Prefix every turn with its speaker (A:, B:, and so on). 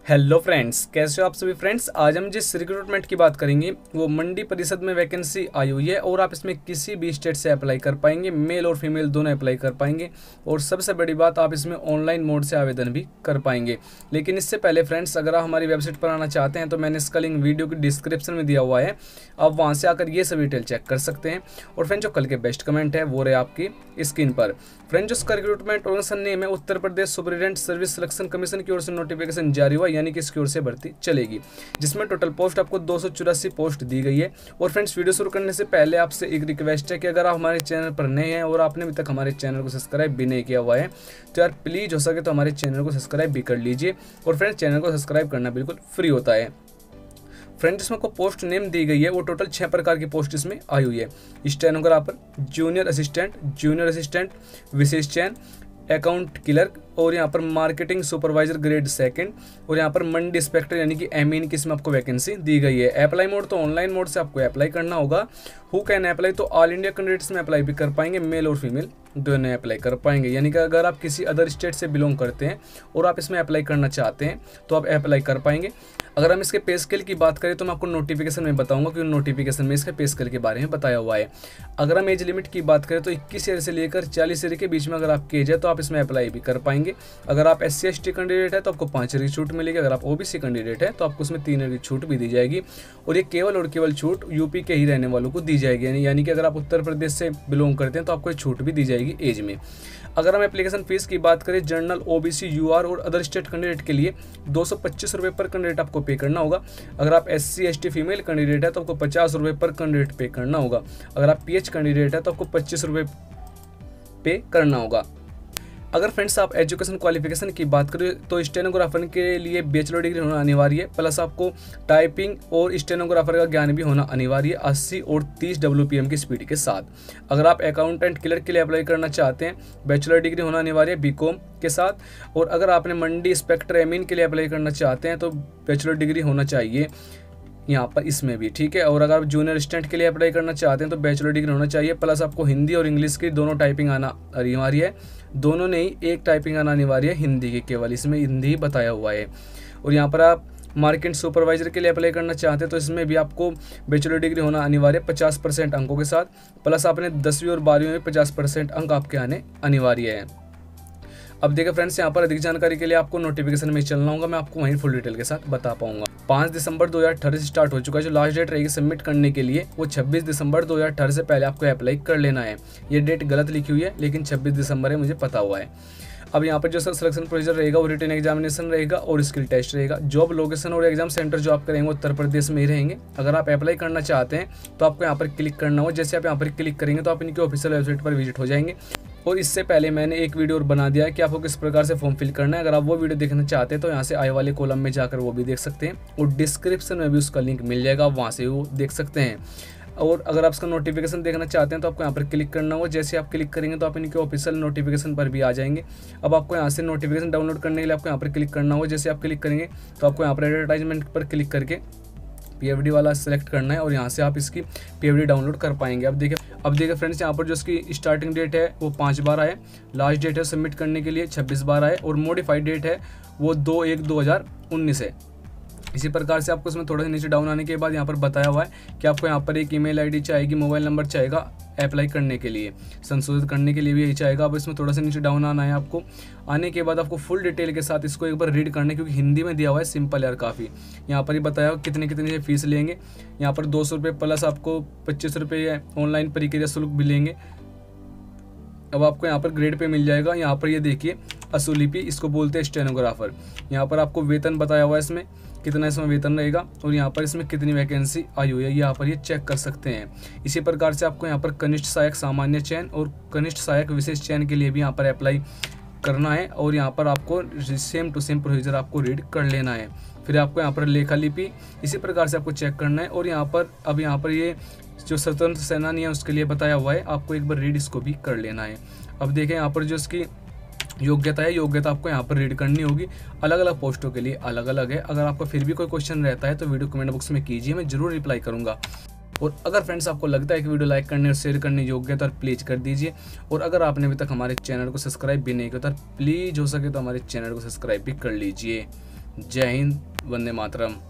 A: Hello friends, कैसे हो आप सभी फ्रेंड्स। आज हम जिस रिक्रूटमेंट की बात करेंगे वो मंडी परिषद में वैकेंसी आई हुई है और आप इसमें किसी भी स्टेट से अप्लाई कर पाएंगे। मेल और फीमेल दोनों अप्लाई कर पाएंगे और सबसे बड़ी बात, आप इसमें ऑनलाइन मोड से आवेदन भी कर पाएंगे। लेकिन इससे पहले फ्रेंड्स, अगर आप हमारी वेबसाइट पर आना चाहते हैं तो मैंने इसका लिंक वीडियो की डिस्क्रिप्शन में दिया हुआ है, आप वहाँ से आकर ये सब डिटेल चेक कर सकते हैं। और फ्रेंड, जो कल के बेस्ट कमेंट है वो रहे आपकी स्क्रीन पर। फ्रेंड, जो इसका रिक्रूटमेंट ऑर्गेनाइजेशन नेम है Uttar Pradesh superintendent service selection commission की ओर से नोटिफिकेशन जारी हुआ, यानी कि इसकी ओर से भर्ती चलेगी, जिसमें टोटल पोस्ट आपको 284 पोस्ट दी गई है। और फ्रेंड्स, वीडियो शुरू करने से पहले आपसे एक रिक्वेस्ट है कि अगर आप हमारे चैनल पर नए हैं और आपने अभी तक हमारे चैनल को सब्सक्राइब भी नहीं किया हुआ है तो यार प्लीज हो सके तो हमारे चैनल को सब्सक्राइब भी कर लीजिए। और फ्रेंड्स, चैनल को सब्सक्राइब करना बिल्कुल फ्री होता है। फ्रेंड, इसमें को पोस्ट नेम दी गई है वो टोटल 6 प्रकार की पोस्ट इसमें आई हुई है। स्टेनोग्राफर, जूनियर असिस्टेंट, विशेष चयन, अकाउंट क्लर्क और यहाँ पर मार्केटिंग सुपरवाइजर ग्रेड 2 और यहाँ पर मंडी इंस्पेक्टर यानी कि एमईन की इसमें आपको वैकेंसी दी गई है। अप्लाई मोड तो ऑनलाइन मोड से आपको अप्लाई करना होगा। हु कैन अप्लाई, तो ऑल इंडिया कैंडिडेट्स में अप्लाई भी कर पाएंगे, मेल और फीमेल दोनों अप्लाई कर पाएंगे। यानी कि अगर आप किसी अदर स्टेट से बिलोंग करते हैं और आप इसमें अप्लाई करना चाहते हैं तो आप अप्लाई कर पाएंगे। अगर हम इसके पे स्केल की बात करें तो मैं आपको नोटिफिकेशन में बताऊंगा कि नोटिफिकेशन में इसके पे स्केल के बारे में बताया हुआ है। अगर हम एज लिमिट की बात करें तो 21 ईयर से लेकर 40 ईयर के बीच में अगर आपकी एज है तो आप इसमें अप्लाई भी कर पाएंगे। अगर आप SC/ST कैंडिडेट है तो आपको 5 ईयर की छूट मिलेगी। अगर आप OBC कैंडिडेट है तो आपको उसमें 3 ईयर की छूट भी दी जाएगी। और ये केवल और केवल छूट यूपी के ही रहने वालों को दी जाएगी, यानी कि अगर आप उत्तर प्रदेश से बिलोंग करते हैं तो आपको छूट भी दी जाएगी एज में। अगर हम एप्लीकेशन फीस की बात करें, जनरल, OBC, UR और अदर स्टेट कैंडिडेट के लिए 225 रुपये पर कैंडिडेट आपको पे करना होगा। अगर आप SC/ST फीमेल कैंडिडेट है तो आपको 50 रुपये पर कैंडिडेट पे करना होगा। अगर आप PH कैंडिडेट है तो आपको 25 रुपये पे करना होगा। अगर फ्रेंड्स आप एजुकेशन क्वालिफिकेशन की बात करें तो स्टेनोग्राफर के लिए बैचलर डिग्री होना अनिवार्य है, प्लस आपको टाइपिंग और स्टेनोग्राफर का ज्ञान भी होना अनिवार्य है 80 और 30 WPM की स्पीड के साथ। अगर आप अकाउंटेंट क्लर्क के लिए अप्लाई करना चाहते हैं, बैचलर डिग्री होना अनिवार्य है BCom के साथ। और अगर आपने मंडी इंस्पेक्टर एमईन के लिए अप्लाई करना चाहते हैं तो बैचलर डिग्री होना चाहिए यहाँ पर इसमें भी, ठीक है। और अगर आप जूनियर असिस्टेंट के लिए अप्लाई करना चाहते हैं तो बैचलर डिग्री होना चाहिए, प्लस आपको हिंदी और इंग्लिश की दोनों टाइपिंग आना अनिवार्य है। दोनों नहीं, एक टाइपिंग आना अनिवार्य है, हिंदी की केवल, इसमें हिंदी ही बताया हुआ है। और यहाँ पर आप मार्केट सुपरवाइजर के लिए अप्लाई करना चाहते हैं तो इसमें भी आपको बैचलर डिग्री होना अनिवार्य है 50% अंकों के साथ, प्लस आपने 10वीं और 12वीं में 50% अंक आपके आने अनिवार्य है। अब देखिए फ्रेंड्स, यहाँ पर अधिक जानकारी के लिए आपको नोटिफिकेशन में चलना होगा, मैं आपको वहीं फुल डिटेल के साथ बता पाऊंगा। 5 दिसंबर 2018 से स्टार्ट हो चुका है। जो लास्ट डेट रहेगी सबमिट करने के लिए वो 26 दिसंबर 2018 से पहले आपको अप्लाई कर लेना है। ये डेट गलत लिखी हुई है लेकिन 26 दिसंबर है, मुझे पता हुआ है। अब यहाँ पर जो सिलेक्शन प्रोसीजर रहेगा वो रिटन एग्जामिनेशन रहेगा और स्किल टेस्ट रहेगा। जॉब लोकेशन और एग्जाम सेंटर जो आप करेंगे उत्तर प्रदेश में ही रहेंगे। अगर आप अप्लाई करना चाहते हैं तो आपको यहाँ पर क्लिक करना हो। जैसे आप यहाँ पर क्लिक करेंगे तो आप इनकी ऑफिशियल वेबसाइट पर विजिट हो जाएंगे। और इससे पहले मैंने एक वीडियो और बना दिया है कि आपको किस प्रकार से फॉर्म फिल करना है। अगर आप वो वीडियो देखना चाहते हैं तो यहाँ से आई वाले कॉलम में जाकर वो भी देख सकते हैं और डिस्क्रिप्शन में भी उसका लिंक मिल जाएगा, वहाँ से वो देख सकते हैं। और अगर आप इसका नोटिफिकेशन देखना चाहते हैं तो आपको यहाँ पर क्लिक करना होगा। जैसे आप क्लिक करेंगे तो आप इनके ऑफिशियल नोटिफिकेशन पर भी आ जाएंगे। अब आपको यहाँ से नोटिफिकेशन डाउनलोड करने के लिए आपको यहाँ पर क्लिक करना होगा। जैसे आप क्लिक करेंगे तो आपको यहाँ पर एडवर्टाइजमेंट पर क्लिक करके PFD वाला सेलेक्ट करना है और यहाँ से आप इसकी PFD डाउनलोड कर पाएंगे। अब देखिए फ्रेंड्स, यहाँ पर जो इसकी स्टार्टिंग डेट है वो 5/12 है, लास्ट डेट है सबमिट करने के लिए 26/12 है और मॉडिफाइड डेट है वो 2/1/2019 है। इसी प्रकार से आपको इसमें थोड़ा सा नीचे डाउन आने के बाद यहाँ पर बताया हुआ है कि आपको यहाँ पर एक ईमेल आईडी चाहेगी, मोबाइल नंबर चाहेगा अप्लाई करने के लिए, संशोधित करने के लिए भी यही चाहेगा। अब इसमें थोड़ा सा नीचे डाउन आना है आपको। आने के बाद आपको फुल डिटेल के साथ इसको एक बार रीड करना है, क्योंकि हिंदी में दिया हुआ है, सिंपल यार काफ़ी। यहाँ पर ही बताया हुआ कितनी फीस लेंगे। यहाँ पर 200 रुपये प्लस आपको 25 रुपये ऑनलाइन प्रक्रिया शुल्क भी लेंगे। अब आपको यहाँ पर ग्रेड पे मिल जाएगा। यहाँ पर ये देखिए असुलिपि, इसको बोलते हैं स्टेनोग्राफर। यहाँ पर आपको वेतन बताया हुआ है, इसमें कितना इसमें वेतन रहेगा और यहाँ पर इसमें कितनी वैकेंसी आई हुई है यहाँ पर ये चेक कर सकते हैं। इसी प्रकार से आपको यहाँ पर कनिष्ठ सहायक सामान्य चयन और कनिष्ठ सहायक विशेष चयन के लिए भी यहाँ पर अप्लाई करना है और यहाँ पर आपको सेम टू सेम प्रोसीजर आपको रीड कर लेना है। फिर आपको यहाँ पर लेखा लिपि इसी प्रकार से आपको चेक करना है। और यहाँ पर ये जो स्वतंत्र सेनानी है उसके लिए बताया हुआ है, आपको एक बार रीड इसको भी कर लेना है। अब देखें यहाँ पर जो इसकी योग्यता है, योग्यता आपको यहाँ पर रीड करनी होगी। अलग अलग पोस्टों के लिए अलग अलग है। अगर आपका फिर भी कोई क्वेश्चन रहता है तो वीडियो कमेंट बॉक्स में कीजिए, मैं जरूर रिप्लाई करूँगा। और अगर फ्रेंड्स आपको लगता है कि वीडियो लाइक करने और शेयर करने योग्य है तो प्लीज़ कर दीजिए। और अगर आपने अभी तक हमारे चैनल को सब्सक्राइब भी नहीं किया तो प्लीज़ हो सके तो हमारे चैनल को सब्सक्राइब भी कर लीजिए। जय हिंद, वंदे मातरम।